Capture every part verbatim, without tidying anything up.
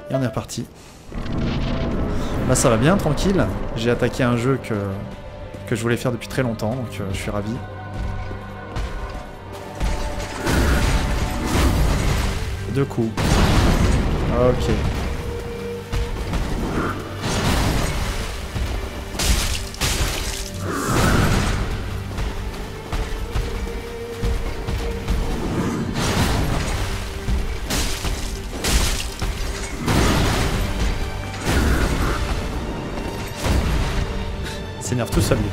Et on est reparti. Là ça va bien, tranquille. J'ai attaqué un jeu que, que je voulais faire depuis très longtemps, donc euh, je suis ravi. Deux coups. Ok. Il s'énerve tout seul lui.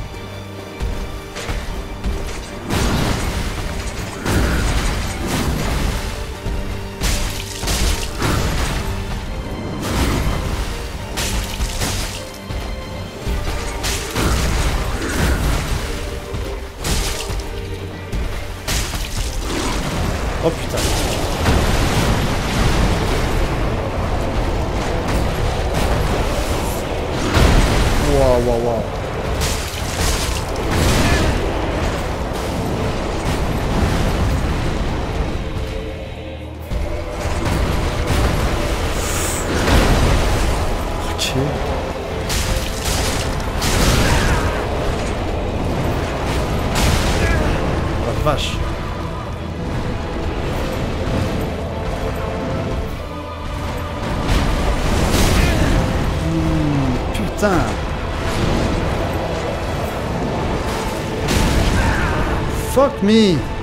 Oh putain. Waouh, waouh, waouh. Ok. Oh la vache. Putain. Fuck me.